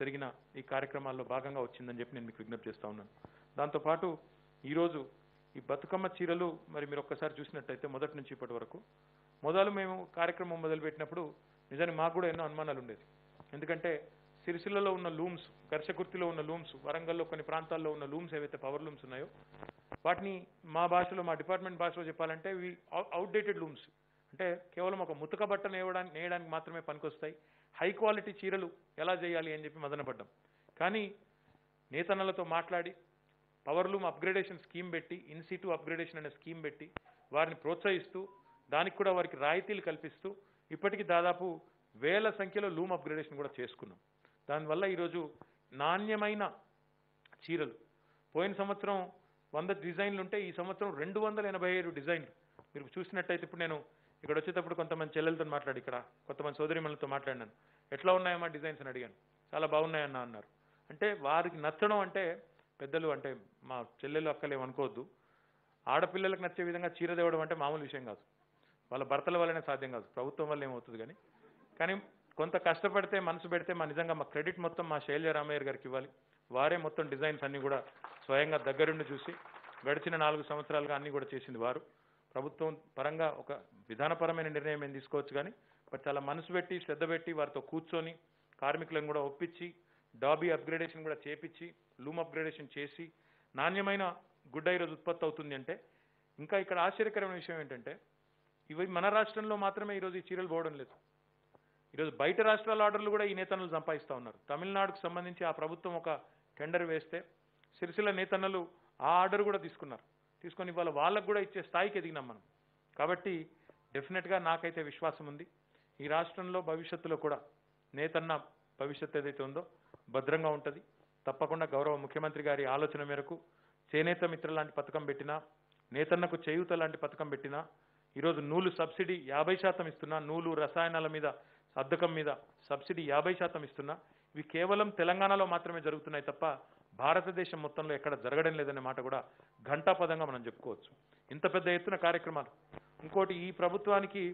జరిగిన ఈ కార్యక్రమాల్లో భాగంగా వచ్చిందని చెప్పి నేను మీకు విజ్ఞప్తి చేస్తా ఉన్నాను. దాంతోపాటు ఈరోజు ఈ బతుకమ్మ చీరలు మరి మీరు ఒక్కసారి చూసినట్టయితే మొదటి నుంచి ఇప్పటి వరకు మొదలు మేము కార్యక్రమం మొదలుపెట్టినప్పుడు నిజానికి మాకు కూడా ఎన్నో అనుమానాలు ఉండేది. ఎందుకంటే సిరిసిల్లలో ఉన్న లూమ్స్, ఘర్షకుర్తిలో ఉన్న లూమ్స్, వరంగల్లో కొన్ని ప్రాంతాల్లో ఉన్న లూమ్స్ ఏవైతే పవర్ లూమ్స్ ఉన్నాయో వాటిని మా భాషలో, మా డిపార్ట్మెంట్ భాషలో చెప్పాలంటే ఇవి అవుట్డేటెడ్ లూమ్స్. అంటే కేవలం ఒక ముతక బట్టను నేయడానికి మాత్రమే పనికొస్తాయి. హై క్వాలిటీ చీరలు ఎలా చేయాలి అని చెప్పి మదనపడ్డాం. కానీ నేతన్నలతో మాట్లాడి పవర్ లూమ్ అప్గ్రేడేషన్ స్కీమ్ పెట్టి, ఇన్సిటు అప్గ్రేడేషన్ అనే స్కీమ్ పెట్టి వారిని ప్రోత్సహిస్తూ దానికి కూడా వారికి రాయితీలు కల్పిస్తూ ఇప్పటికీ దాదాపు వేల సంఖ్యలో లూమ్ అప్గ్రేడేషన్ కూడా చేసుకున్నాం. దానివల్ల ఈరోజు నాణ్యమైన చీరలు, పోయిన సంవత్సరం 100 డిజైన్లు ఉంటే ఈ సంవత్సరం 287 డిజైన్లు. మీరు చూసినట్టయితే ఇప్పుడు నేను ఇక్కడ వచ్చేటప్పుడు కొంతమంది చెల్లెలతో మాట్లాడి, ఇక్కడ కొంతమంది సోదరిమణులతో మాట్లాడినాను. ఎట్లా ఉన్నాయమ్మా డిజైన్స్ అని అడిగాను. చాలా బాగున్నాయన్న అన్నారు. అంటే వారికి నచ్చడం అంటే పెద్దలు, అంటే మా చెల్లెలు అక్కలు ఏమనుకోవద్దు, ఆడపిల్లలకు నచ్చే విధంగా చీర తేవడం అంటే మామూలు విషయం కాదు. వాళ్ళ భర్తల వల్లనే సాధ్యం కాదు, ప్రభుత్వం వల్ల ఏమవుతుంది. కానీ కొంత కష్టపడితే, మనసు పెడితే నిజంగా మా క్రెడిట్ మొత్తం మా శైలజ రామయ్య గారికి ఇవ్వాలి. వారే మొత్తం డిజైన్స్ అన్ని కూడా స్వయంగా దగ్గరుండి చూసి గడిచిన 4 సంవత్సరాలుగా అన్ని కూడా చేసింది వారు. ప్రభుత్వం పరంగా ఒక విధానపరమైన నిర్ణయం ఏం తీసుకోవచ్చు, కానీ చాలా మనసు పెట్టి శ్రద్ధ పెట్టి వారితో కూర్చొని కార్మికులను కూడా ఒప్పించి డాబీ అప్గ్రేడేషన్ కూడా చేపించి లూమ్ అప్గ్రేడేషన్ చేసి నాణ్యమైన గుడ్డ ఈరోజు ఉత్పత్తి అవుతుంది. అంటే ఇంకా ఇక్కడ ఆశ్చర్యకరమైన విషయం ఏంటంటే ఇవి మన రాష్ట్రంలో మాత్రమే ఈరోజు ఈ చీరలు పోవడం లేదు. ఈరోజు బయట రాష్ట్రాల ఆర్డర్లు కూడా ఈ నేతన్నలు సంపాదిస్తూ ఉన్నారు. తమిళనాడుకు సంబంధించి ఆ ప్రభుత్వం ఒక టెండర్ వేస్తే సిరిసిల్ల నేతన్నలు ఆ ఆర్డర్ కూడా తీసుకొని ఇవాళ వాళ్ళకు కూడా ఇచ్చే స్థాయికి ఎదిగినాం మనం. కాబట్టి డెఫినెట్గా నాకైతే విశ్వాసం ఉంది, ఈ రాష్ట్రంలో భవిష్యత్తులో కూడా నేతన్న భవిష్యత్తు ఏదైతే ఉందో భద్రంగా ఉంటుంది. తప్పకుండా గౌరవ ముఖ్యమంత్రి గారి ఆలోచన మేరకు చేనేత మిత్ర లాంటి పథకం పెట్టినా, నేతన్నకు చేయూత లాంటి పథకం పెట్టినా, ఈరోజు నూలు సబ్సిడీ 50% ఇస్తున్నా, నూలు రసాయనాల మీద అద్దకం మీద సబ్సిడీ 50% ఇస్తున్నా. ఇవి కేవలం తెలంగాణలో మాత్రమే జరుగుతున్నాయి తప్ప భారతదేశం మొత్తంలో ఎక్కడ జరగడం లేదనే మాట కూడా ఘంటాపదంగా మనం చెప్పుకోవచ్చు. ఇంత పెద్ద ఎత్తున కార్యక్రమాలు. ఇంకోటి, ఈ ప్రభుత్వానికి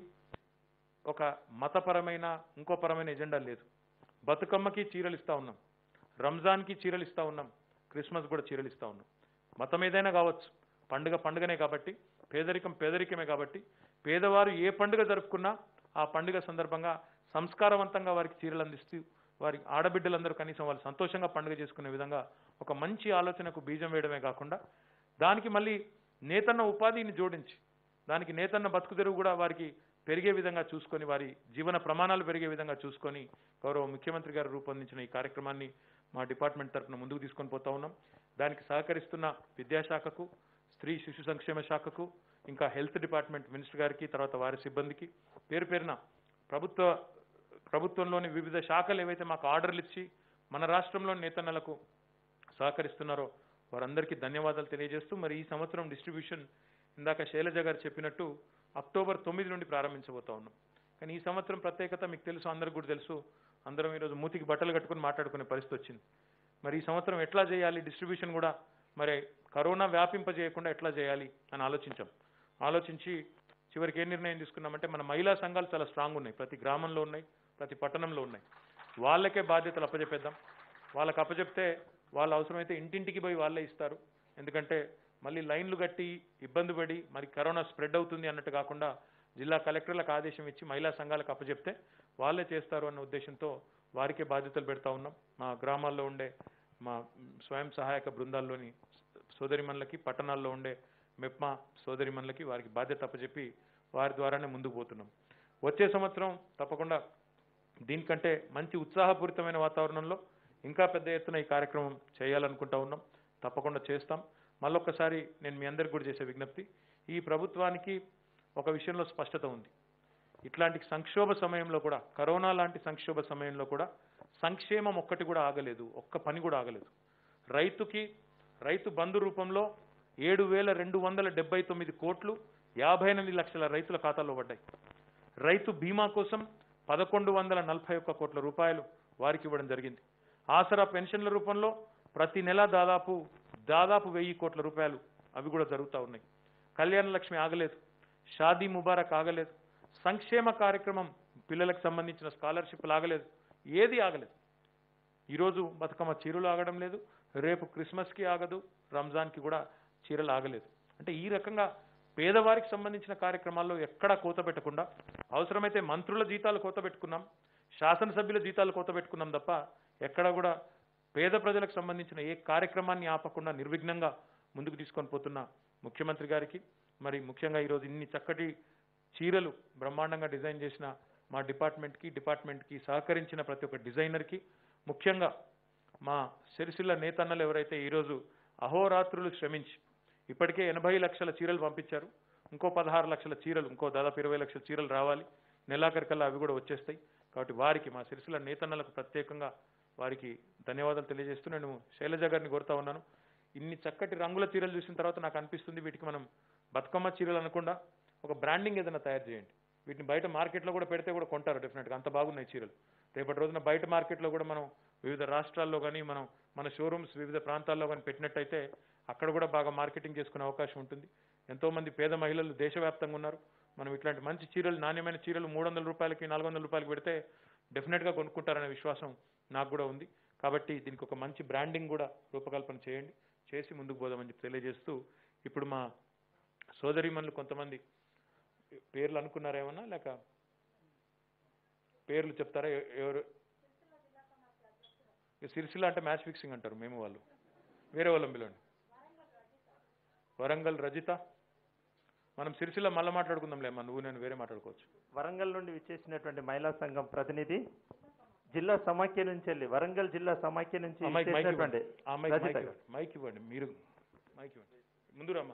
ఒక మతపరమైన ఇంకో పరమైన ఎజెండా లేదు. బతుకమ్మకి చీరలు ఇస్తా ఉన్నాం, రంజాన్కి చీరలు ఇస్తా ఉన్నాం, క్రిస్మస్ కూడా చీరలు ఇస్తా ఉన్నాం. మతం ఏదైనా కావచ్చు, పండుగనే కాబట్టి, పేదరికమే కాబట్టి పేదవారు ఏ పండుగ జరుపుకున్నా ఆ పండుగ సందర్భంగా సంస్కారవంతంగా వారికి చీరలు అందిస్తూ వారి ఆడబిడ్డలందరూ కనీసం వాళ్ళు సంతోషంగా పండుగ చేసుకునే విధంగా ఒక మంచి ఆలోచనకు బీజం వేయడమే కాకుండా దానికి మళ్ళీ నేతన్న ఉపాధిని జోడించి దానికి నేతన్న బతుకు తెరువు కూడా వారికి పెరిగే విధంగా చూసుకొని, వారి జీవన ప్రమాణాలు పెరిగే విధంగా చూసుకొని గౌరవ ముఖ్యమంత్రి గారు రూపొందించిన ఈ కార్యక్రమాన్ని మా డిపార్ట్మెంట్ తరఫున ముందుకు తీసుకొని పోతా ఉన్నాం. దానికి సహకరిస్తున్న విద్యాశాఖకు, స్త్రీ శిశు సంక్షేమ శాఖకు, ఇంకా హెల్త్ డిపార్ట్మెంట్ మినిస్టర్ గారికి, తర్వాత వారి సిబ్బందికి పేరున ప్రభుత్వంలోని వివిధ శాఖలు ఏవైతే మాకు ఆర్డర్లు ఇచ్చి మన రాష్ట్రంలోని నేతన్నలకు సహకరిస్తున్నారో వారందరికీ ధన్యవాదాలు తెలియజేస్తూ, మరి ఈ సంవత్సరం డిస్ట్రిబ్యూషన్ ఇందాక శైలజ గారు చెప్పినట్టు అక్టోబర్ 9 నుండి ప్రారంభించబోతా ఉన్నాం. కానీ ఈ సంవత్సరం ప్రత్యేకత మీకు తెలుసు, అందరికీ కూడా తెలుసు. అందరం ఈరోజు మూతికి బట్టలు కట్టుకుని మాట్లాడుకునే పరిస్థితి వచ్చింది. మరి ఈ సంవత్సరం ఎట్లా చేయాలి, డిస్ట్రిబ్యూషన్ కూడా మరి కరోనా వ్యాపింపజేయకుండా ఎట్లా చేయాలి అని ఆలోచించి చివరికి ఏం నిర్ణయం తీసుకున్నామంటే, మన మహిళా సంఘాలు చాలా స్ట్రాంగ్ ఉన్నాయి, ప్రతి గ్రామంలో ఉన్నాయి, ప్రతి పట్టణంలో ఉన్నాయి. వాళ్ళకే బాధ్యతలు అప్పచెప్పేద్దాం. వాళ్ళకి అప్పచెప్తే వాళ్ళు అవసరమైతే ఇంటింటికి పోయి వాళ్ళే ఇస్తారు. ఎందుకంటే మళ్ళీ లైన్లు కట్టి ఇబ్బంది పడి మరి కరోనా స్ప్రెడ్ అవుతుంది అన్నట్టు కాకుండా జిల్లా కలెక్టర్లకు ఆదేశం ఇచ్చి మహిళా సంఘాలకు అప్పచెప్తే వాళ్ళే చేస్తారు అన్న ఉద్దేశంతో వారికే బాధ్యతలు పెడతా ఉన్నాం. మా గ్రామాల్లో ఉండే మా స్వయం సహాయక బృందాల్లోని సోదరిమణులకి, పట్టణాల్లో ఉండే మెప్మా సోదరిమణులకి వారికి బాధ్యత అప్పచెప్పి వారి ద్వారానే ముందుకు పోతున్నాం. వచ్చే సంవత్సరం తప్పకుండా దీనికంటే మంచి ఉత్సాహపూరితమైన వాతావరణంలో ఇంకా పెద్ద ఎత్తున ఈ కార్యక్రమం చేయాలనుకుంటా ఉన్నాం. తప్పకుండా చేస్తాం. మళ్ళొక్కసారి నేను మీ అందరికీ కూడా చేసే విజ్ఞప్తి, ఈ ప్రభుత్వానికి ఒక విషయంలో స్పష్టత ఉంది. ఇట్లాంటి సంక్షోభ సమయంలో కూడా, కరోనా లాంటి సంక్షోభ సమయంలో కూడా సంక్షేమం ఒక్కటి కూడా ఆగలేదు, ఒక్క పని కూడా ఆగలేదు. రైతు బంధు రూపంలో 7,279 కోట్లు 58 లక్షల రైతుల ఖాతాల్లో పడ్డాయి. రైతు బీమా కోసం 1,141 కోట్ల రూపాయలు వారికి ఇవ్వడం జరిగింది. ఆసరా పెన్షన్ల రూపంలో ప్రతి నెల దాదాపు 1,000 కోట్ల రూపాయలు అవి కూడా జరుగుతూ ఉన్నాయి. కళ్యాణ లక్ష్మి ఆగలేదు, షాదీ ముబారక్ ఆగలేదు, సంక్షేమ కార్యక్రమం పిల్లలకు సంబంధించిన స్కాలర్షిప్లు ఆగలేదు, ఏది ఆగలేదు. ఈరోజు బతుకమ్మ చీరలు ఆగడం లేదు, రేపు క్రిస్మస్కి ఆగదు, రంజాన్కి కూడా చీరలు ఆగలేదు. అంటే ఈ రకంగా పేదవారికి సంబంధించిన కార్యక్రమాల్లో ఎక్కడా కోత పెట్టకుండా, అవసరమైతే మంత్రుల జీతాలు కోత పెట్టుకున్నాం, శాసనసభ్యుల జీతాలు కోత పెట్టుకున్నాం తప్ప ఎక్కడా కూడా పేద ప్రజలకు సంబంధించిన ఏ కార్యక్రమాన్ని ఆపకుండా నిర్విఘ్నంగా ముందుకు తీసుకొని పోతున్న ముఖ్యమంత్రి గారికి, మరి ముఖ్యంగా ఈరోజు ఇన్ని చక్కటి చీరలు బ్రహ్మాండంగా డిజైన్ చేసిన మా డిపార్ట్మెంట్కి సహకరించిన ప్రతి ఒక్క డిజైనర్కి, ముఖ్యంగా మా సిరిసిల్ల నేతన్నలు ఎవరైతే ఈరోజు అహోరాత్రులు శ్రమించి ఇప్పటికే 80 లక్షల చీరలు పంపించారు, ఇంకో 16 లక్షల చీరలు, ఇంకో దాదాపు 20 లక్షల చీరలు రావాలి, నెలాఖరికల్లా అవి కూడా వచ్చేస్తాయి. కాబట్టి వారికి, మా సిరిసిల్ల నేతన్నలకు ప్రత్యేకంగా వారికి ధన్యవాదాలు తెలియజేస్తూ నేను శైలజ గారిని కోరుతా ఉన్నాను. ఇన్ని చక్కటి రంగుల చీరలు చూసిన తర్వాత నాకు అనిపిస్తుంది వీటికి మనం బతుకమ్మ చీరలు అనకుండా ఒక బ్రాండింగ్ ఏదైనా తయారు చేయండి. వీటిని బయట మార్కెట్లో కూడా పెడితే కూడా కొంటారు డెఫినెట్గా, అంత బాగున్నాయి చీరలు. రేపటి రోజున బయట మార్కెట్లో కూడా మనం వివిధ రాష్ట్రాల్లో కానీ మన షోరూమ్స్ వివిధ ప్రాంతాల్లో కానీ పెట్టినట్టయితే అక్కడ కూడా బాగా మార్కెటింగ్ చేసుకునే అవకాశం ఉంటుంది. ఎంతోమంది పేద మహిళలు దేశవ్యాప్తంగా ఉన్నారు. మనం ఇట్లాంటి మంచి చీరలు, నాణ్యమైన చీరలు 300 రూపాయలకి 400 రూపాయలకి పెడితే డెఫినెట్గా కొనుక్కుంటారనే విశ్వాసం నాకు కూడా ఉంది. కాబట్టి దీనికి ఒక మంచి బ్రాండింగ్ కూడా రూపకల్పన చేయండి, చేసి ముందుకు పోదామని చెప్పి తెలియజేస్తూ, ఇప్పుడు మా సోదరీమణులు కొంతమంది పేర్లు అనుకున్నారేమన్నా, లేక పేర్లు చెప్తారా? ఎవరు? సిరిసిల్ల అంటే మ్యాచ్ ఫిక్సింగ్ అంటారు మేము, వాళ్ళు వేరే వాళ్ళం పిలవండి. వరంగల్ రజిత. మనం సిరిసిల్ల మళ్ళీ మాట్లాడుకుందాంలేమ్మా, నువ్వు నేను వేరే మాట్లాడుకోవచ్చు. వరంగల్ నుండి విచ్చేసినటువంటి మహిళా సంఘం ప్రతినిధి, జిల్లా సమాఖ్య నుంచి వెళ్ళి, వరంగల్ జిల్లా సమాఖ్య నుంచి మైక్ ఇవ్వండి, మీరు మైక్ ఇవ్వండి. ముందు రమ్మా.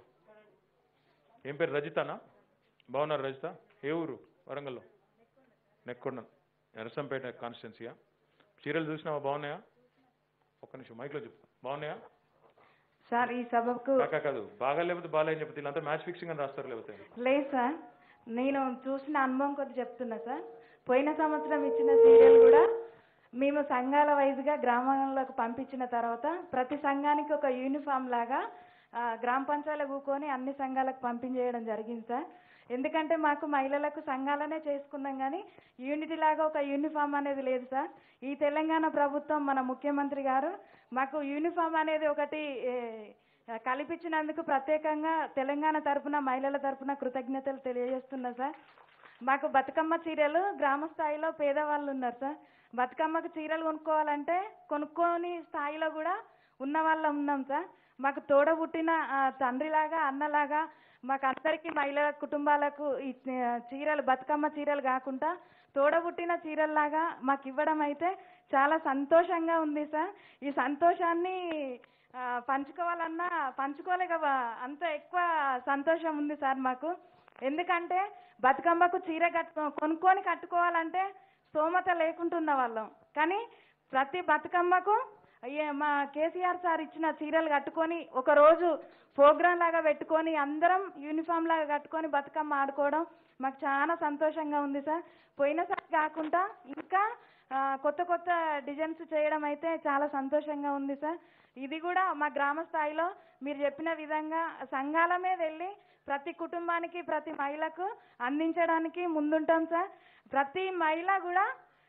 ఏం పేరు? రజితనా? బాగున్నారు రజిత? ఏ ఊరు? వరంగల్లో నెక్కొండ, నరసంపేట కాన్స్టిట్యున్సీయా? చీరలు చూసినావా? బాగున్నాయా? ఒక్క నిమిషం మైక్లో చెప్పు. బాగున్నాయా సార్? ఈ సభకు కాదు, బాగా లేకపోతే బాగాలేని చెప్తే వీళ్ళంతా మ్యాచ్ ఫిక్సింగ్ అని రాస్తారు. లేకపోతే లేదు సార్, నేను చూసిన అనుభవం కొద్ది చెప్తున్నా సార్. పోయిన సంవత్సరం ఇచ్చిన సీరియల్ కూడా మేము సంఘాల వైజ్గా గ్రామాలకు పంపించిన తర్వాత ప్రతి సంఘానికి ఒక యూనిఫామ్ లాగా గ్రామ పంచాయతీలో కూకొని అన్ని సంఘాలకు పంపించేయడం జరిగింది సార్. ఎందుకంటే మాకు మహిళలకు సంఘాలనే చేసుకున్నాం, కానీ యూనిటీ లాగా ఒక యూనిఫామ్ అనేది లేదు సార్. ఈ తెలంగాణ ప్రభుత్వం, మన ముఖ్యమంత్రి గారు మాకు యూనిఫామ్ అనేది ఒకటి కల్పించినందుకు ప్రత్యేకంగా తెలంగాణ తరఫున, మహిళల తరఫున కృతజ్ఞతలు తెలియజేస్తున్నా సార్. మాకు బతుకమ్మ చీరలు గ్రామ స్థాయిలో పేదవాళ్ళు ఉన్నారు సార్. బతుకమ్మకు చీరలు కొనుక్కోవాలంటే కొనుక్కోని స్థాయిలో కూడా ఉన్న వాళ్ళం ఉన్నాం సార్. మాకు తోడబుట్టిన తండ్రిలాగా, అన్నలాగా మాకు అందరికీ మహిళల కుటుంబాలకు ఈ చీరలు, బతుకమ్మ చీరలు కాకుండా తోడబుట్టిన చీరల్లాగా మాకు ఇవ్వడం అయితే చాలా సంతోషంగా ఉంది సార్. ఈ సంతోషాన్ని పంచుకోవాలన్నా పంచుకోలేక అంత ఎక్కువ సంతోషం ఉంది సార్ మాకు. ఎందుకంటే బతుకమ్మకు చీర కొనుక్కొని కట్టుకోవాలంటే స్తోమత లేకుంటున్న వాళ్ళం, కానీ ప్రతి బతుకమ్మకు మా కేసీఆర్ సార్ ఇచ్చిన చీరలు కట్టుకొని ఒకరోజు ప్రోగ్రాం లాగా పెట్టుకొని అందరం యూనిఫామ్ లాగా కట్టుకొని బతుకమ్మ ఆడుకోవడం మాకు చాలా సంతోషంగా ఉంది సార్. పోయినసారి కాకుండా ఇంకా కొత్త కొత్త డిజైన్స్ చేయడం అయితే చాలా సంతోషంగా ఉంది సార్. ఇది కూడా మా గ్రామ స్థాయిలో మీరు చెప్పిన విధంగా సంఘాల మీద వెళ్ళి ప్రతి కుటుంబానికి, ప్రతి మహిళకు అందించడానికి ముందుంటాం సార్. ప్రతి మహిళ కూడా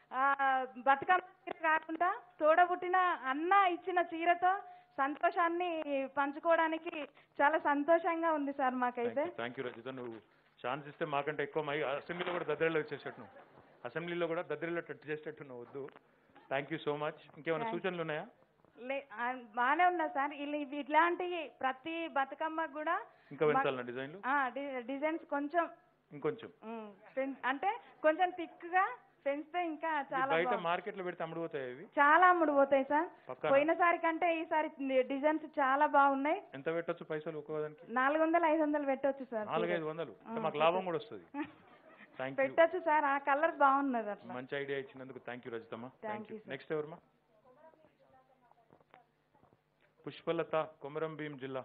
బతుకమ్మ చీర కాకుండా తోడబుట్టిన అన్న ఇచ్చిన చీరతో సంతోషాన్ని పంచుకోవడానికి చాలా సంతోషంగా ఉంది సార్ మాకైతే. థ్యాంక్ యూ రజిత, నువ్వు ఛాన్స్ ఇస్తే మాకంటే ఎక్కువ అసెంబ్లీలో కూడా దద్దరిలో వచ్చేసేట్టు, అసెంబ్లీలో కూడా దద్దరిలో టచ్ చేసేటట్టు నువ్వు వద్దు. Thank you so much. ఇంకేమైనా సూచనలు ఉన్నాయా? బాగానే ఉన్నా సార్. ఇట్లాంటి ప్రతి బతుకమ్మకు కూడా ఇంకా పెంచాలన్న డిజైన్లు, డిజైన్స్ కొంచెం ఇంకొంచెం అంటే కొంచెం థిక్ గా పెంచితే ఇంకా చాలా బయట మార్కెట్ లో పెడితే అమ్ముడుపోతాయి. అవి చాలా అమ్ముడుపోతాయి సార్. పోయినసారి కంటే ఈసారి డిజైన్స్ చాలా బాగున్నాయి. ఎంత పెట్టొచ్చు పైసలు? ఒక్కోదానికి 400-500 పెట్టొచ్చు సార్. 400-500 మాకు లాభం కూడా వస్తుంది. పెట్టొచ్చు సార్. ఆ కలర్ బాగున్నది. అట్లా మంచి ఐడియా ఇచ్చినందుకు థ్యాంక్ యూ రజితమ్మ. Thank you. నెక్స్ట్ ఎవరమ్మా? పుష్పలత, కొమరం భీం జిల్లా.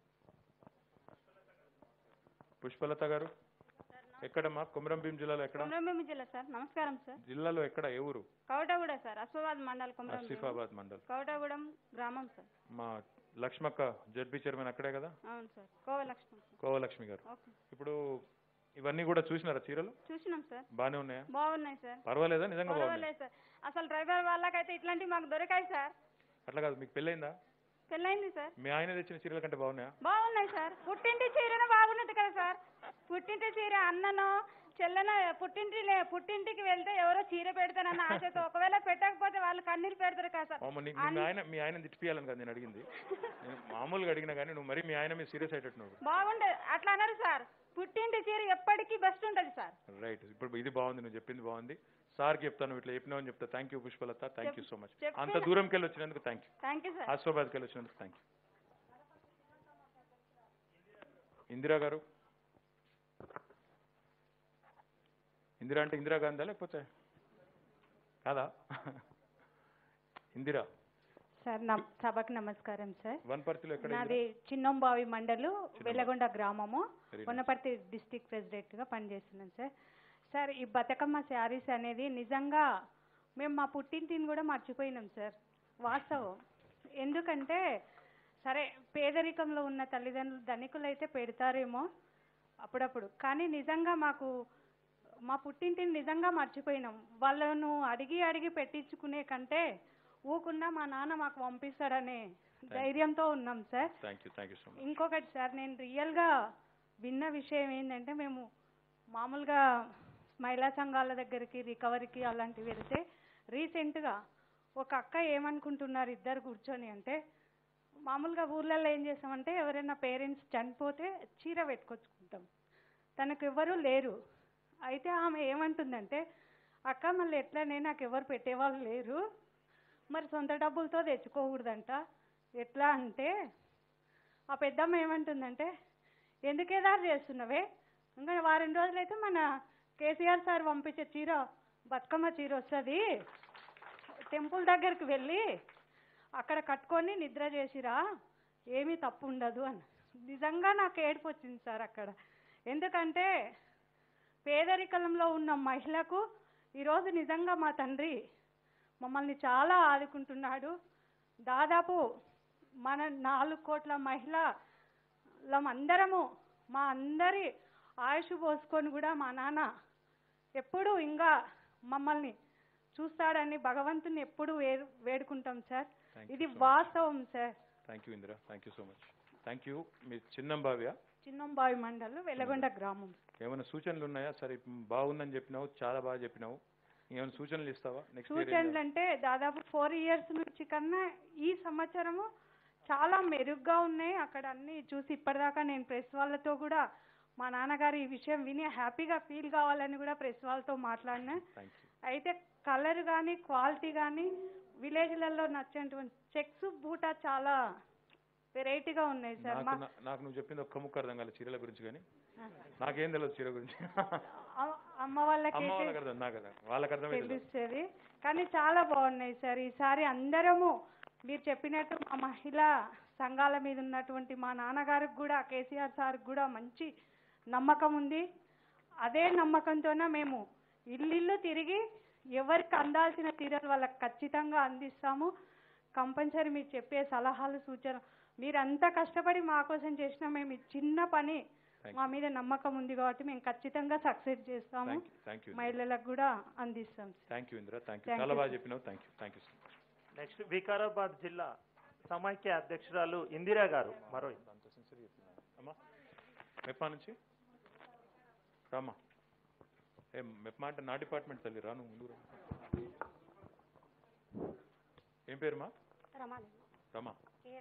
పుష్పలత గారు ఎక్కడమ్మా? కొమరం భీం జిల్లాలో ఎక్కడ? కొమరం భీం జిల్లా సార్. నమస్కారం సార్. జిల్లాలో ఎక్కడ? ఏ ఊరు? కౌటగూడ సార్, ఆసిఫాబాద్ మండల్. ఆసిఫాబాద్ మండల్, కౌటగూడెం గ్రామం సార్. మా లక్ష్మక్క జడ్పీ చైర్మన్ అక్కడే కదా? అవును సార్. కోవలక్ష్మి గారు. ఇప్పుడు ఇవన్నీ కూడా చూసినారా చీరలు? చూసినాం సార్. బాగానే ఉన్నాయా? బాగున్నాయి సార్. పర్వాలేదా? నిజంగా బాగున్నాయి? పర్వాలేదు సార్. అసలు డ్రైవర్ వాళ్ళకైతే ఇట్లాంటివి మాకు దొరికాయి సార్. అట్లా కాదు, మీకు పెళ్ళైందా? పెళ్ళైంది సార్. మీ ఆయన తెచ్చిన చీరల కంటే బాగున్నాయా? బాగున్నాయి సార్. పుట్టింటి చీరనే బాగున్నది కదా సార్. పుట్టింటి చీర అన్నను చెల్లెన పుట్టింటికి వెళ్తే ఎవరో చీర పెడతానన్న ఆశతో ఒకవేళ పెట్టకపోతే వాళ్ళు కన్నీరు పెడతారు కదా సార్. మీ ఆయన తిట్టిపియాలని కదా నేను అడిగింది. నేను మామూలుగా అడిగినా కానీ నువ్వు మరి మీ ఆయన మీద సీరియస్ అయ్యేటట్టు. బాగుండే అట్లా అన్నారు సార్. పుట్టింటి చీర ఎప్పటికీ బెస్ట్ ఉంటది సార్. రైట్. ఇప్పుడు ఇది బాగుంది, నువ్వు చెప్పింది బాగుంది. సార్కి చెప్తాను, ఇట్లా చెప్పినావు అని చెప్తా. Thank you Pushpalatha, thank you so much. అంత దూరంకి వెళ్ళి వచ్చినందుకు thank you. Thank you sir. ఆసిఫాబాద్కి వెళ్ళి వచ్చినందుకు థ్యాంక్ యూ. ఇందిరా గారు. ఇందిరా అంటే ఇందిరా గాంధీ లేకపోతే కాదా? ఇందిరా సార్ సభకు నమస్కారం సార్. వనపర్తిలో ఎక్కడ? నాది చిన్నంబావి మండలు వెల్లగొండ గ్రామము, వనపర్తి డిస్టిక్ ప్రెసిడెంట్ గా పనిచేస్తున్నాను సార్. సార్ ఈ బతుకమ్మ శారీస్ అనేది నిజంగా మేము మా పుట్టింటిని కూడా మర్చిపోయినాం సార్, వాస్తవం. ఎందుకంటే సరే పేదరికంలో ఉన్న తల్లిదండ్రులు ధనికులైతే పెడతారేమో అప్పుడప్పుడు, కానీ నిజంగా మాకు మా పుట్టింటిని నిజంగా మర్చిపోయినాం. వాళ్ళను అడిగి పెట్టించుకునే కంటే ఊకుండా మా నాన్న మాకు పంపిస్తాడనే ధైర్యంతో ఉన్నాం సార్. ఇంకొకటి సార్, నేను రియల్గా విన్న విషయం ఏంటంటే, మేము మామూలుగా మహిళా సంఘాల దగ్గరికి రికవరీకి అలాంటివి వెళ్తే రీసెంట్గా ఒక అక్క ఏమనుకుంటున్నారు ఇద్దరు కూర్చొని అంటే, మామూలుగా ఊర్లలో ఏం చేస్తామంటే ఎవరైనా పేరెంట్స్ చనిపోతే చీర పెట్టుకొచ్చుకుంటాం, తనకు ఎవరు లేరు. అయితే ఆమె ఏమంటుందంటే, అక్క మళ్ళీ ఎట్లనే నాకు ఎవరు పెట్టేవాళ్ళు లేరు, మరి సొంత డబ్బులతో తెచ్చుకోకూడదంట, ఎట్లా అంటే ఆ పెద్దమ్మ ఏమంటుందంటే, ఎందుకేదారు చేస్తున్నావే, ఇంకా వారం రోజులైతే మన కేసీఆర్ సార్ పంపించే చీర బతుకమ్మ చీర వస్తుంది, టెంపుల్ దగ్గరికి వెళ్ళి అక్కడ కట్టుకొని నిద్ర చేసిరా, ఏమీ తప్పు ఉండదు అని. నిజంగా నాకు ఏడుపు వచ్చింది సార్ అక్కడ. ఎందుకంటే పేదరికంలో ఉన్న మహిళకు ఈరోజు నిజంగా మా తండ్రి మమ్మల్ని చాలా ఆదుకుంటున్నాడు. దాదాపు మన 4 కోట్ల మహిళలందరము మా అందరి ఆయుష్ పోసుకొని కూడా మా నాన్న ఎప్పుడు ఇంకా మమ్మల్ని చూస్తాడని భగవంతుని ఎప్పుడు వేడుకుంటాం సార్. ఇది వాస్తవం sir. Thank you Indira, thank you so much. Thank you. మీ చిన్నంబావియా? చిన్నంబావి మండలం వెల్లగొండ గ్రామం. ఏమైనా సూచనలు ఉన్నాయా? సరే బాగుందని చెప్పినావు, చాలా బాగా చెప్పినావు, ఏమైనా సూచనలు ఇస్తావా? సూచనలు అంటే దాదాపు 4 years నుంచి కన్నా ఈ సంవత్సరము చాలా మెరుగ్గా ఉన్నాయి. అక్కడ అన్ని చూసి ఇప్పటిదాకా నేను ప్రెస్ వాళ్ళతో కూడా మా నాన్నగారు ఈ విషయం విని హ్యాపీగా ఫీల్ కావాలని కూడా ప్రెస్ వాళ్ళతో మాట్లాడినా. అయితే కలర్ కానీ క్వాలిటీ కానీ విలేజ్లలో నచ్చేటువంటి చెక్స్ బూటా చాలా వెరైటీగా ఉన్నాయి సార్. నాకు నువ్వు చెప్పింది ఒక్క ముక్క అర్థం కాలేదు చీరల గురించి, కానీ నాకేం తెలియదు చీర గురించి. అమ్మ వాళ్ళకి తెలుస్తుంది, కానీ చాలా బాగున్నాయి సార్. ఈసారి అందరము మీరు చెప్పినట్టు మా మహిళా సంఘాల మీద ఉన్నటువంటి మా నాన్నగారికి కూడా కేసీఆర్ సార్కి కూడా మంచి నమ్మకం ఉంది. అదే నమ్మకంతోనే మేము ఇల్లు తిరిగి ఎవరికి అందాల్సిన చీరలు వాళ్ళకి ఖచ్చితంగా అందిస్తాము. కంపల్సరీ మీరు చెప్పే సలహాలు సూచనలు మీరంతా కష్టపడి మా కోసం చేసినా మేము చిన్న పని మా మీద నమ్మకం ఉంది కాబట్టి మేము ఖచ్చితంగా సక్సెస్ చేస్తాము, మహిళలకు కూడా అందిస్తాం. Thank you Indira, thank you, చాలా బాగా చెప్పినావు. Thank you, thank you so much. Next Vikarabad జిల్లా సమైక్య అధ్యక్షురాలు ఇందిరా గారు. మరో అమ్మా మెప్పా నుంచి రామా. మెప్పా అంటే నా డిపార్ట్మెంట్ తల్లి, రాను ముందు. ఏం పేరుమా? రమా.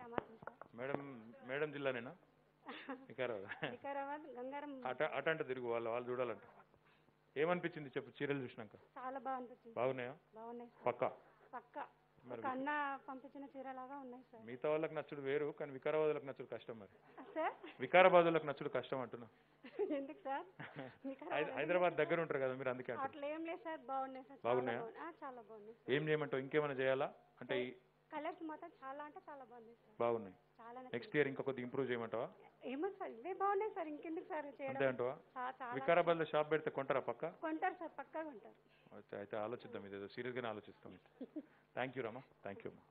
మేడం జిల్లానేనా? వికారాబాద్ గంగారం. అటంట తిరుగు, వాళ్ళు చూడాలంట. ఏమనిపించింది చెప్పు చీరలు చూసినాక? చాలా బాగా అనిపించింది. బాగున్నాయా? బాగున్నాయి. పక్కా అన్న పంపించిన చీరలాగా ఉన్నాయి సార్. మిగతా వాళ్ళకి నచ్చుడు వేరు, కానీ వికారాబాద్ వాళ్ళకి నచ్చుడు కష్టం. మరి సార్ వికారాబాద్ వాళ్ళకి నచ్చుడు కష్టం అంటున్నా. ఎందుకు సార్? హైదరాబాద్ దగ్గర ఉంటారు కదా మీరు, అందుకే. అట్లా ఏం లేదు సార్, బాగున్నాయి సార్. బాగున్నాయా? చాలా బాగున్నాయి. ఏం చేయమంటావు? ఇంకేమైనా చేయాలా అంటే? కలర్స్ మాత్రం చాలా అంటే చాలా బాగున్నాయి సార్. బాగున్నాయి. నెక్స్ట్ ఇయర్ ఇంకా కొద్దిగా ఇంప్రూవ్ చేయమంటావా? ఏమో సార్, ఇవే బాగున్నాయి సార్, ఇంకెందుకు సార్ చేయడం? అంతే అంటావా? వికారాబాద్ లో షాప్ పెడితే కొంటారా? పక్క కొంటారు సార్, పక్కా కొంటారు. అయితే ఆలోచిద్దాం, ఇదేదో సీరియస్ గానే ఆలోచిస్తాం. Thank you Rama, thank you.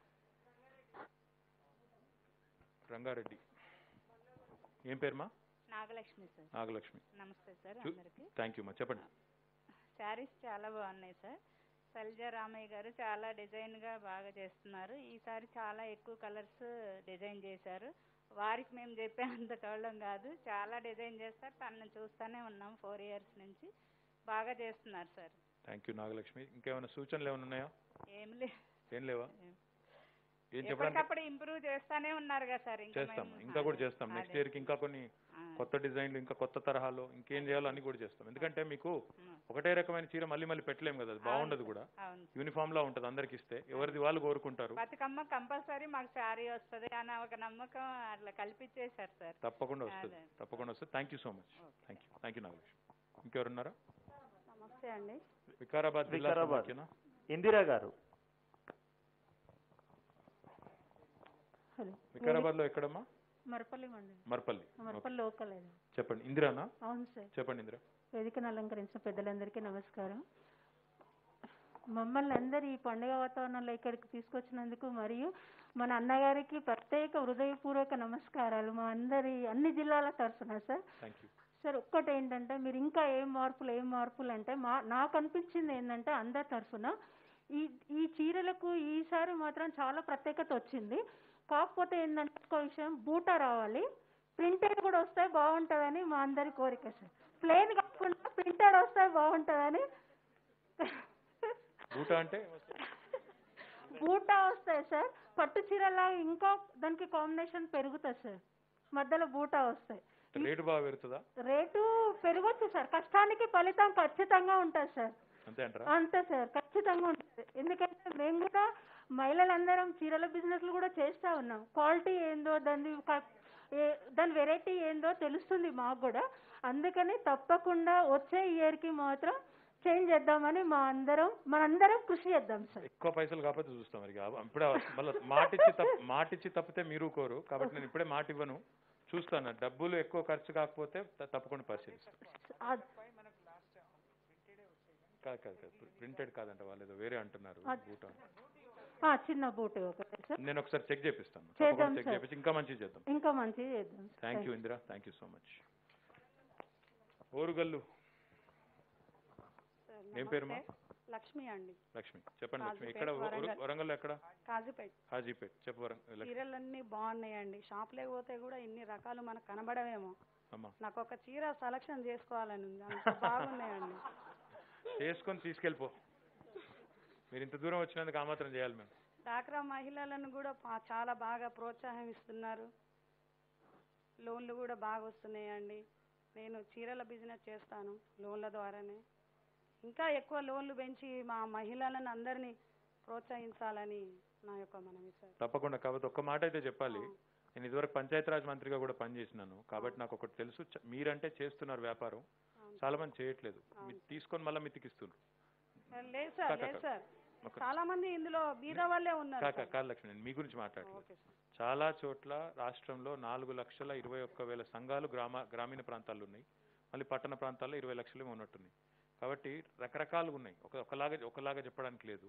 Rangareddy. ఏం పేరుమా? నాగలక్ష్మి సార్. నాగలక్ష్మి. నమస్తే సార్ అందరికి. థ్యాంక్ యూ మా, చెప్పండి. శారీస్ చాలా బాగున్నాయి సార్. సల్జా రామయ్య గారు చాలా డిజైన్గా బాగా చేస్తున్నారు. ఈసారి చాలా ఎక్కువ కలర్స్ డిజైన్ చేశారు. వారికి మేము చెప్పేంత టోళ్ళం కాదు, చాలా డిజైన్ చేస్తారు. తనని చూస్తూనే ఉన్నాం 4 years నుంచి. బాగా చేస్తున్నారు సార్. Thank you Nagalakshmi. ఇంకేమైనా సూచనలు ఏమైనా ఉన్నాయా? ఏం లేవా? ఎప్పటికప్పుడు ఇంప్రూవ్ చేస్తానే ఉన్నారు కదా సార్. చేస్తాం, ఇంకా కూడా చేస్తాం. నెక్స్ట్ ఇయర్కి ఇంకా కొన్ని కొత్త డిజైన్లు, ఇంకా కొత్త తరహాలో ఇంకేం చేయాలో అన్ని కూడా చేస్తాం. ఎందుకంటే మీకు ఒకటే రకమైన చీర మళ్ళీ మళ్ళీ పెట్టలేము కదా, అది బాగుండదు కూడా. యూనిఫామ్ లా ఉంటుంది, అందరికి ఇస్తే ఎవరిది వాళ్ళు కోరుకుంటారు. బతుకమ్మ కంపల్సరీ మాకు శారీ వస్తుంది అని ఒక నమ్మకం అట్లా కల్పించేశారు సార్. తప్పకుండా వస్తుంది, తప్పకుండా వస్తుంది. Thank you so much. Thank you Nagalakshmi. ఇంకెవరున్నారా? నమస్తే అండి. వికారాబాద్ జిల్లా ఇందిరా గారు. వికారాబాద్ లో ఎక్కడమ్మా? మరపల్లి మండలం. మరపల్లి లోకల్. చెప్పండి. ఇందిరానా? అవును సార్. చెప్పండి ఇందిరా. వేదికను అలంకరించిన పెద్దలందరికీ నమస్కారం. మమ్మల్ని అందరు ఈ పండుగ వాతావరణంలో ఇక్కడికి తీసుకొచ్చినందుకు మరియు మన అన్నగారికి ప్రత్యేక హృదయపూర్వక నమస్కారాలు మా అన్ని జిల్లాల తరఫున సార్. సార్ ఒక్కటి ఏంటంటే మీరు ఇంకా ఏం మార్పులు అంటే నాకు అనిపించింది ఏంటంటే అందరి తరఫున ఈ చీరలకు ఈసారి మాత్రం చాలా ప్రత్యేకత వచ్చింది. కాకపోతే ఏంటంటే ఒక విషయం, బూటా రావాలి, ప్రింటెడ్ కూడా వస్తే బాగుంటుందని మా అందరి కోరిక సార్. ప్లెయిన్ కాకుండా ప్రింటెడ్ వస్తే బాగుంటుందని. బూటా వస్తాయి సార్, పట్టు చీరలా ఇంకా దానికి కాంబినేషన్ పెరుగుతుంది సార్. మధ్యలో బూటా వస్తాయి. రేటు పెరగచ్చు సార్, కష్టానికి ఫలితం ఖచ్చితంగా ఉంటుంది సార్. అంతే సార్, ఖచ్చితంగా ఉంటుంది. ఎందుకంటే మేము కూడా మహిళలందరం చీరల బిజినెస్లు కూడా చేస్తూ ఉన్నాం. క్వాలిటీ ఏందో, దాని వెరైటీ ఏందో తెలుస్తుంది మాకు కూడా. అందుకని తప్పకుండా వచ్చే ఇయర్కి మాత్రం చేంజ్ చేద్దామని మనందరం కృషి చేద్దాం సార్. ఎక్కువ పైసలు కాకపోతే చూస్తాం. మరి ఇప్పుడే మళ్ళీ మాటిచ్చి తప్పితే మీరు కోరు, కాబట్టి నేను ఇప్పుడే మాట ఇవ్వను, చూస్తాను. డబ్బులు ఎక్కువ ఖర్చు కాకపోతే తప్పకుండా పరిశీలిస్తాను. కాదు ప్రింటెడ్ కాదంట, వాళ్ళు ఏదో వేరే అంటున్నారు. చిన్న బూట్ నేను ఒకసారి చెక్ చేపిస్తాను. చెక్ చేపించి ఇంకా మంచిగా చేద్దాం. Thank you Indira, thank you so much. Orugallu ఏం పేరుమా? లక్ష్మి అండి. లక్ష్మి, చెప్పండి లక్ష్మి. ఎక్కడ వరంగల్లో? ఎక్కడ? హాజీపేట్. చెప్పు. వరంగల్ చీరలన్నీ బాగున్నాయండి. షాప్ లేకపోతే కూడా ఇన్ని రకాలు మనకు కనబడవేమో. నాకు ఒక చీర సెలక్షన్ చేసుకోవాలని ఉంది, అంత బాగున్నాయండి. చేసుకొని తీసుకెళ్ళిపో. మీరు ఇంత దూరం వచ్చినందుకు ఆ మాత్రం చేయాలి. మేము డాక్రా మహిళలను కూడా చాలా బాగా ప్రోత్సాహం ఇస్తున్నారు. లోన్లు కూడా బాగా వస్తున్నాయండి. నేను చీరల బిజినెస్ చేస్తాను లోన్ల ద్వారానే. ఇంకా ఎక్కువ లోన్లు పెంచి మా మహిళలను అందరినీ ప్రోత్సహించాలని నా యొక్క మనవి సార్. తప్పకుండా. కాబట్టి ఒక్క మాట అయితే చెప్పాలి, నేను ఇదివరకు పంచాయతీరాజ్ మంత్రిగా కూడా పనిచేసినాను. కాబట్టి నాకు ఒకటి తెలుసు, మీరంటే చేస్తున్నారు వ్యాపారం, చాలా మంది చేయట్లేదు. మీరు తీసుకొని మళ్ళీ మితికిస్తున్నారు. లేదు సార్, చాలా మంది ఇందులో బీద వాళ్ళే ఉన్నారు. కాదు లక్ష్మి, నేను మీ గురించి మాట్లాడలేదు. చాలా చోట్ల రాష్ట్రంలో 4,21,000 సంఘాలు గ్రామీణ ప్రాంతాల్లో ఉన్నాయి. మళ్ళీ పట్టణ ప్రాంతాల్లో 20 లక్షలు ఉన్నట్టున్నాయి. కాబట్టి రకరకాలుగా ఉన్నాయి, ఒకలాగా చెప్పడానికి లేదు.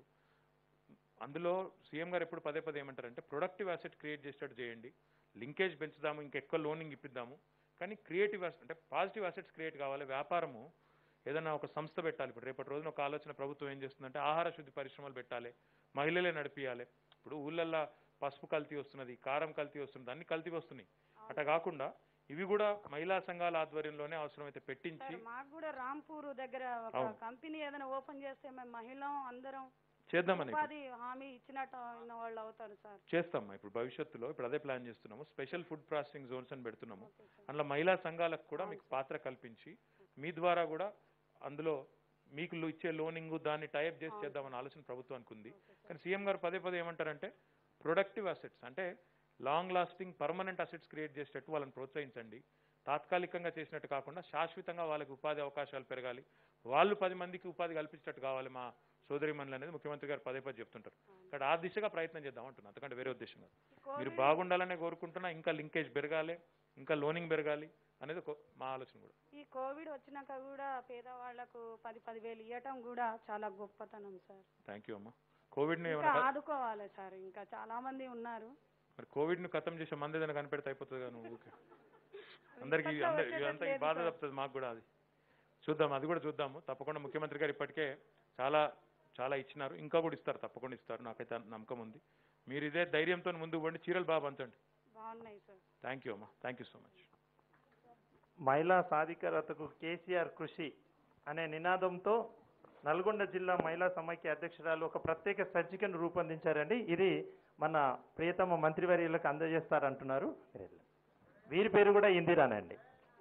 అందులో సీఎం గారు ఎప్పుడు పదే ఏమంటారంటే ప్రొడక్టివ్ అసెట్ క్రియేట్ చేసేటట్టు చేయండి, లింకేజ్ పెంచుదాము, ఇంకా ఎక్కువ లోనింగ్ ఇప్పిద్దాము, కానీ క్రియేటివ్ అంటే పాజిటివ్ అసెట్స్ క్రియేట్ కావాలి. వ్యాపారము ఏదైనా ఒక సంస్థ పెట్టాలి. ఇప్పుడు రేపటి రోజున ఒక ఆలోచన ప్రభుత్వం ఏం చేస్తుందంటే ఆహార శుద్ధి పరిశ్రమలు పెట్టాలి, మహిళలే నడిపియాలి. ఇప్పుడు ఊళ్ళల్లో పసుపు కల్తీ వస్తున్నది, కారం కల్తీ వస్తున్నది, అన్ని కల్తీ వస్తున్నాయి. అట్లా కాకుండా ఇవి కూడా మహిళా సంఘాల ఆధ్వర్యంలోనే అవసరమైతే పెట్టించి, మాకు కూడా రాంపూర్ దగ్గర ఒక కంపెనీ ఏదైనా ఓపెన్ చేస్తే మేము మహిళ అందరం చేద్దామని హామీ ఇచ్చినట్టు వాళ్ళు అవుతారు సార్. చేస్తాం. ఇప్పుడు భవిష్యత్తులో ఇప్పుడు అదే ప్లాన్ చేస్తున్నాము. స్పెషల్ ఫుడ్ ప్రాసెసింగ్ జోన్స్ అని పెడుతున్నాము. అందులో మహిళా సంఘాలకు కూడా మీకు పాత్ర కల్పించి మీ ద్వారా కూడా అందులో మీకు ఇచ్చే లోనింగ్ దాన్ని టైప్ చేసి చేద్దామని ఆలోచన ప్రభుత్వానికి ఉంది. కానీ సీఎం గారు పదే ఏమంటారంటే ప్రొడక్టివ్ అసెట్స్ అంటే long lasting permanent assets create చేసేటట్టు వాళ్ళని ప్రోత్సహించండి. తాత్కాలికంగా చేసినట్టు కాకుండా శాశ్వతంగా వాళ్ళకి ఉపాధి అవకాశాలు పెరగాలి, వాళ్ళు 10 మందికి ఉపాధి కల్పించేటట్టు కావాలి మా సోదరిమణులు అనేది ముఖ్యమంత్రి గారు పదే చెప్తుంటారు. ఇక్కడ ఆ దిశగా ప్రయత్నం చేద్దాం అంటున్నా, అంతకంటే వేరే ఉద్దేశం కాదు. మీరు బాగుండాలనే కోరుకుంటున్నా, ఇంకా లింకేజ్ పెరగాలి, ఇంకా లోనింగ్ పెరగాలి అనేది మా ఆలోచన కూడా. ఈ కోవిడ్ వచ్చినాక కూడా పేదవాళ్లకు 10,000 ఇవ్వటం కూడా చాలా గొప్పతనం సార్. థ్యాంక్ యూ అమ్మా. కోవిడ్ ని ఆదుకోవాలి సార్, ఇంకా చాలా మంది ఉన్నారు. మరి కోవిడ్ ను ఖతం చేసే మంది ఏదైనా కనిపెడితే అయిపోతుంది కదా నువ్వు. అందరికీ ఇప్పట్లో ఇదంతా ఈ వచ్చేటట్లేదు బాధ సార్. తప్పుతుంది మాకు కూడా అది చూద్దాం, అది కూడా చూద్దాము. తప్పకుండా ముఖ్యమంత్రి గారు ఇప్పటికే చాలా చాలా ఇచ్చినారు, ఇంకా కూడా ఇస్తారు, తప్పకుండా ఇస్తారు, నాకైతే నమ్మకం ఉంది. మీరు ఇదే ధైర్యంతో ముందుకు పోండి, చీరలు బాగా పంచండి. బాగున్నాయి సార్. థ్యాంక్ యూ అమ్మా, థ్యాంక్ యూ సో మచ్. మహిళా సాధికారతకు కేసీఆర్ కృషి అనే నినాదంతో నల్గొండ జిల్లా మహిళా సమైక్య అధ్యక్షురాలు ఒక ప్రత్యేక సర్జికను రూపొందించారండి. ఇది మన ప్రియతమ మంత్రివర్యులకు అందజేస్తారంటున్నారు. వీరి పేరు కూడా ఇందిరానండి.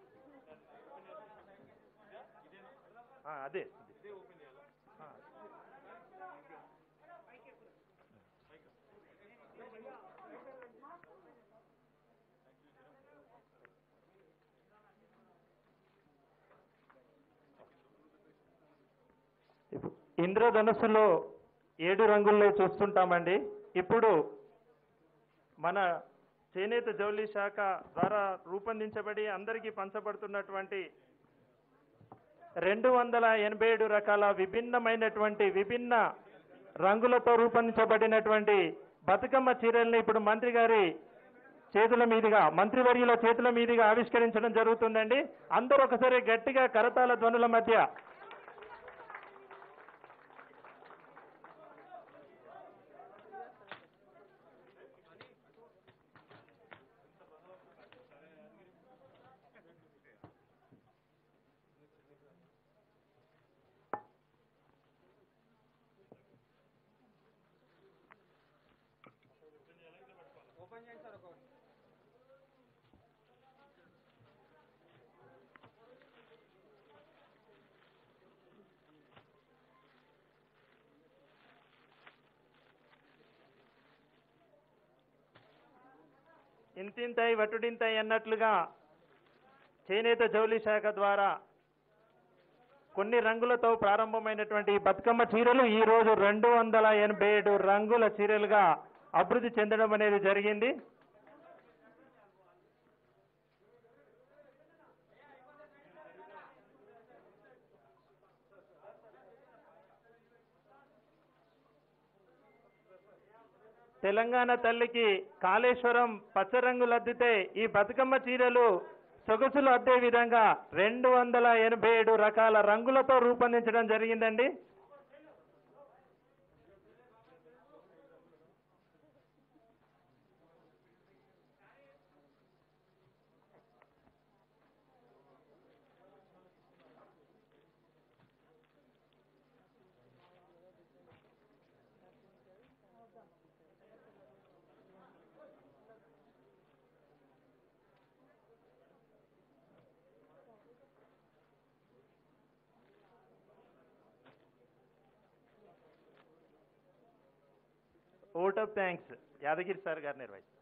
అదే ఇంద్రధనుస్సులో 7 రంగుల్లో చూస్తుంటామండి. ఇప్పుడు మన చేనేత జౌళి శాఖ ద్వారా రూపొందించబడి అందరికీ పంచబడుతున్నటువంటి 287 రకాల విభిన్న రంగులతో రూపొందించబడినటువంటి బతుకమ్మ చీరల్ని ఇప్పుడు మంత్రి గారి చేతుల మీదుగా, మంత్రివర్యుల చేతుల మీదుగా ఆవిష్కరించడం జరుగుతుందండి. అందరూ ఒకసారి గట్టిగా కరతాళ ధ్వనుల మధ్య ఇంతింతాయి వటుడింతాయి అన్నట్లుగా చేనేత జౌళి శాఖ ద్వారా కొన్ని రంగులతో ప్రారంభమైనటువంటి బతుకమ్మ చీరలు ఈ రోజు 287 రంగుల చీరలుగా అభివృద్ధి చెందడం అనేది జరిగింది. తెలంగాణ తల్లికి కాళేశ్వరం పచ్చరంగులు అద్దితే ఈ బతుకమ్మ చీరలు సొగసులు అద్దే విధంగా 287 రకాల రంగులతో రూపొందించడం జరిగిందండి. Vote of thanks Yadagiri sir గారు నిర్వహిస్తారు.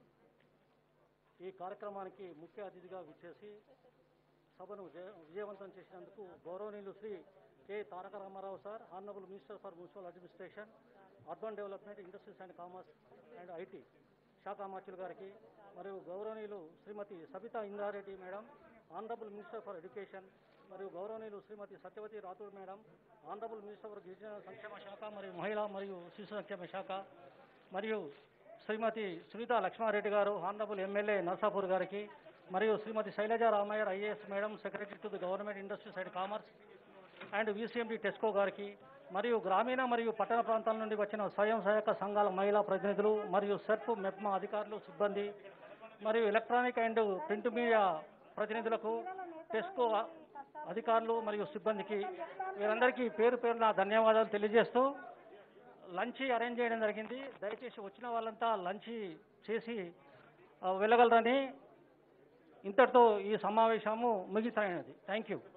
ఈ కార్యక్రమానికి ముఖ్య అతిథిగా విచ్చేసి సభను విజయవంతం చేసినందుకు గౌరవనీయులు Shri K Taraka Rama Rao sir, honourable minister for municipal administration, urban development, industries and commerce and IT శాఖ మంత్రులు గారికి, మరియు గౌరవనీయులు Shrimati Sabitha Indra Reddy madam, honourable minister for education, మరియు గౌరవనీయులు Shrimati Satyavathi Rathod madam, honourable minister for గిరిజన సంక్షేమ శాఖ మరియు మహిళా మరియు శిశు సంక్షేమ శాఖ, మరియు శ్రీమతి సునీత లక్ష్మారెడ్డి గారు, హానరబుల్ ఎమ్మెల్యే నర్సాపూర్ గారికి, మరియు Shrimati Shailaja Ramaiah IAS madam, secretary to the government industries and commerce and VCMD TESCO గారికి, మరియు గ్రామీణ మరియు పట్టణ ప్రాంతాల నుండి వచ్చిన స్వయం సహాయక సంఘాల మహిళా ప్రతినిధులు మరియు సెర్ప్ మెప్మా అధికారులు, సిబ్బంది, మరియు ఎలక్ట్రానిక్ అండ్ ప్రింట్ మీడియా ప్రతినిధులకు, టెస్కో అధికారులు మరియు సిబ్బందికి వీరందరికీ పేరు పేరున ధన్యవాదాలు తెలియజేస్తూ లంచ్ అరేంజ్ చేయడం జరిగింది. దయచేసి వచ్చిన వాళ్ళంతా లంచ్ చేసి వెళ్ళగలరని ఇంతటితో ఈ సమావేశము ముగిసినది. Thank you.